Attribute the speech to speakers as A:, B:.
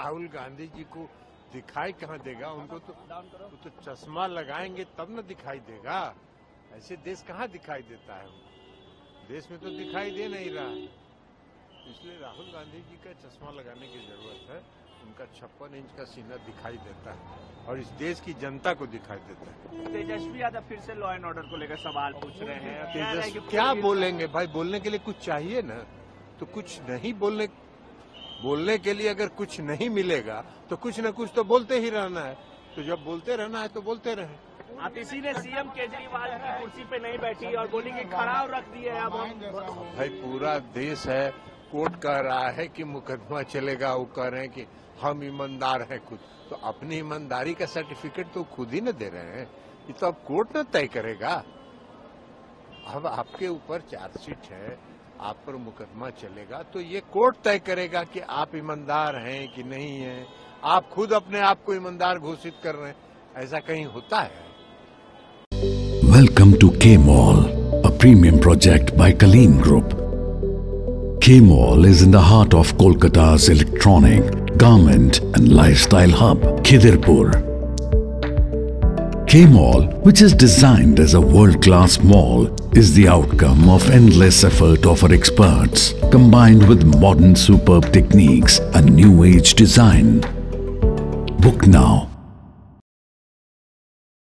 A: राहुल गांधी जी को दिखाई कहाँ देगा? उनको तो चश्मा लगाएंगे तब न दिखाई देगा। ऐसे देश कहाँ दिखाई देता है? देश में तो दिखाई दे नहीं रहा, इसलिए राहुल गांधी जी का चश्मा लगाने की जरूरत है। उनका 56 इंच का सीना दिखाई देता है और इस देश की जनता को दिखाई देता है।
B: तेजस्वी यादव फिर से लॉ एंड ऑर्डर को लेकर सवाल पूछ रहे हैं।
A: तेजस्वी क्या बोलेंगे भाई? बोलने के लिए कुछ चाहिए ना, तो कुछ नहीं बोलने के लिए अगर कुछ नहीं मिलेगा तो कुछ न कुछ तो बोलते ही रहना है। तो जब बोलते रहना है तो बोलते रहे।
B: आप इसी ने सीएम केजरीवाल की कुर्सी पे नहीं बैठी और बोली कि खड़ा रख दिए। अब
A: भाई पूरा देश है, कोर्ट कह रहा है कि मुकदमा चलेगा, वो कह रहे हैं कि हम ईमानदार हैं खुद। तो अपनी ईमानदारी का सर्टिफिकेट तो खुद ही न दे रहे हैं, ये तो अब कोर्ट न तय करेगा। अब आपके ऊपर चार्जशीट है, आप पर मुकदमा चलेगा तो ये कोर्ट तय करेगा कि आप ईमानदार हैं कि नहीं हैं। आप खुद अपने आप को ईमानदार घोषित कर रहे हैं, ऐसा कहीं होता है?
C: Welcome to K-Mall, a premium project by Kaleen Group. K-Mall is in the heart of Kolkata's electronic, garment and lifestyle hub, Khidirpur. K-Mall, which is designed as a world-class mall, is the outcome of endless effort of our experts, combined with modern superb techniques and new age design. Book now